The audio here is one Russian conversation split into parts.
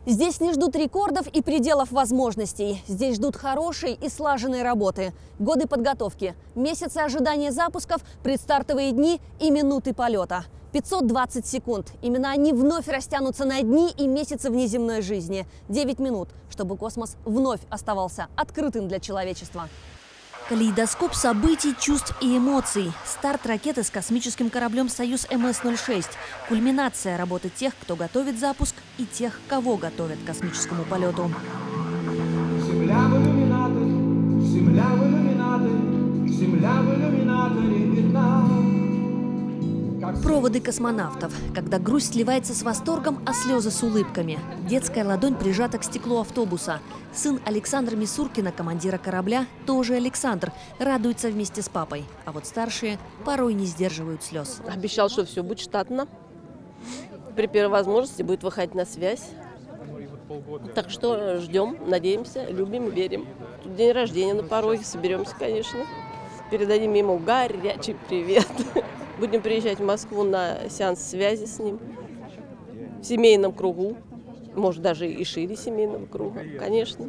Здесь не ждут рекордов и пределов возможностей. Здесь ждут хорошей и слаженной работы. Годы подготовки, месяцы ожидания запусков, предстартовые дни и минуты полета. 520 секунд. Именно они вновь растянутся на дни и месяцы внеземной жизни. 9 минут, чтобы космос вновь оставался открытым для человечества. Калейдоскоп событий, чувств и эмоций. Старт ракеты с космическим кораблем «Союз МС-06». Кульминация работы тех, кто готовит запуск, и тех, кого готовят к космическому полету. Земля в иллюминаторе, земля в иллюминаторе, земля в иллюминаторе видна. Проводы космонавтов. Когда грусть сливается с восторгом, а слезы с улыбками. Детская ладонь прижата к стеклу автобуса. Сын Александра Мисуркина, командира корабля, тоже Александр, радуется вместе с папой. А вот старшие порой не сдерживают слез. Обещал, что все будет штатно. При первой возможности будет выходить на связь. Так что ждем, надеемся, любим, верим. Тут день рождения на пороге, соберемся, конечно. Передадим ему горячий привет. Будем приезжать в Москву на сеанс связи с ним. В семейном кругу. Может, даже и шире семейного круга, конечно.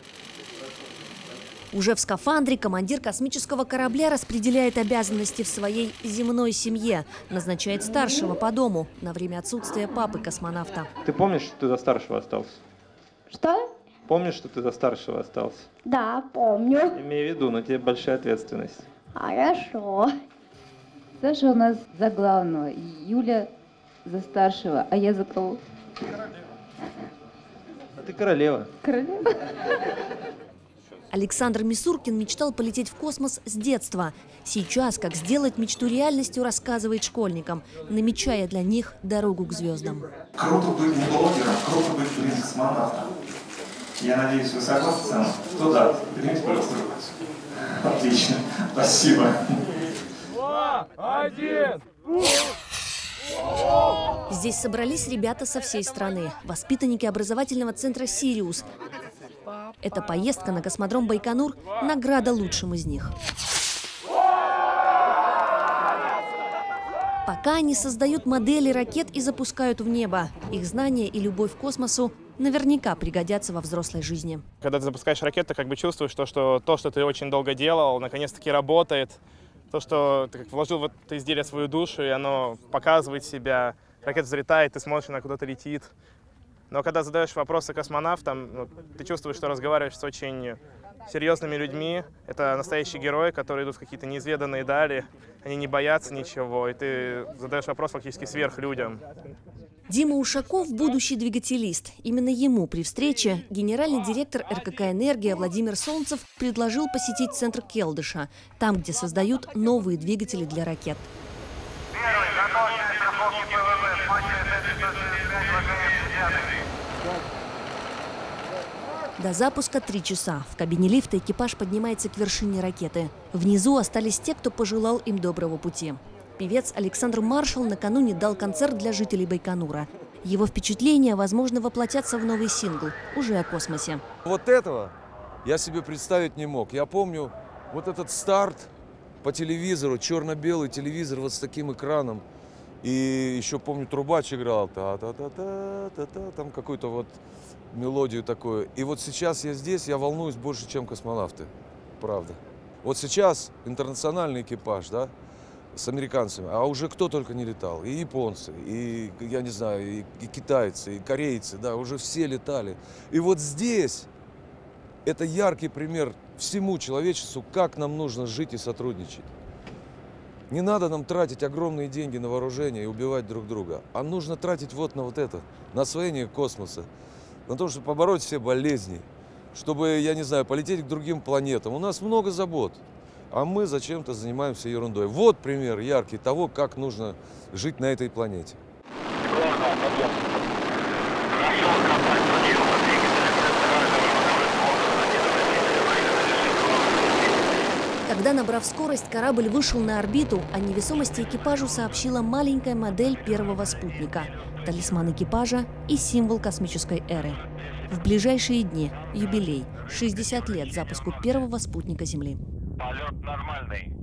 Уже в скафандре командир космического корабля распределяет обязанности в своей земной семье. Назначает старшего по дому на время отсутствия папы-космонавта. Ты помнишь, что ты за старшего остался? Что? Помнишь, что ты за старшего остался? Да, помню. Имей в виду, на тебе большая ответственность. Хорошо. Саша у нас за главного, Юля за старшего, а я за кого? А ты королева. Королева. Александр Мисуркин мечтал полететь в космос с детства. Сейчас, как сделать мечту реальностью, рассказывает школьникам, намечая для них дорогу к звездам. Круто быть не блогером, круто быть космонавтом. Я надеюсь, вы согласны со мной? Кто да? Примите, пожалуйста, руку. Отлично. Спасибо. 2, 1. Здесь собрались ребята со всей страны. Воспитанники образовательного центра «Сириус». Эта поездка на космодром Байконур – награда лучшим из них. Пока они создают модели ракет и запускают в небо. Их знания и любовь к космосу наверняка пригодятся во взрослой жизни. Когда ты запускаешь ракету, ты как бы чувствуешь, что то, что ты очень долго делал, наконец-таки работает. То, что ты вложил в это изделие свою душу, и оно показывает себя. Ракета взлетает, ты смотришь, она куда-то летит. Но когда задаешь вопросы космонавтам, ты чувствуешь, что разговариваешь с очень серьезными людьми. Это настоящие герои, которые идут в какие-то неизведанные дали. Они не боятся ничего, и ты задаешь вопрос фактически сверхлюдям. Дима Ушаков – будущий двигателист. Именно ему при встрече генеральный директор РКК «Энергия» Владимир Солнцев предложил посетить центр Келдыша, там, где создают новые двигатели для ракет. До запуска 3 часа. В кабине лифта экипаж поднимается к вершине ракеты. Внизу остались те, кто пожелал им доброго пути. Певец Александр Маршал накануне дал концерт для жителей Байконура. Его впечатления, возможно, воплотятся в новый сингл, уже о космосе. Вот этого я себе представить не мог. Я помню вот этот старт по телевизору, черно-белый телевизор вот с таким экраном. И еще помню, трубач играл, та-та-та-та-та-та, там какую-то вот мелодию такую. И вот сейчас я здесь, я волнуюсь больше, чем космонавты, правда. Вот сейчас интернациональный экипаж, да, с американцами, а уже кто только не летал. И японцы, и, я не знаю, и китайцы, и корейцы, да, уже все летали. И вот здесь это яркий пример всему человечеству, как нам нужно жить и сотрудничать. Не надо нам тратить огромные деньги на вооружение и убивать друг друга, а нужно тратить вот на вот это, на освоение космоса, на то, чтобы побороть все болезни, чтобы, я не знаю, полететь к другим планетам. У нас много забот, а мы зачем-то занимаемся ерундой. Вот пример яркий того, как нужно жить на этой планете. Когда, набрав скорость, корабль вышел на орбиту, о невесомости экипажу сообщила маленькая модель первого спутника – талисман экипажа и символ космической эры. В ближайшие дни – юбилей – 60 лет запуску первого спутника Земли. Полет нормальный.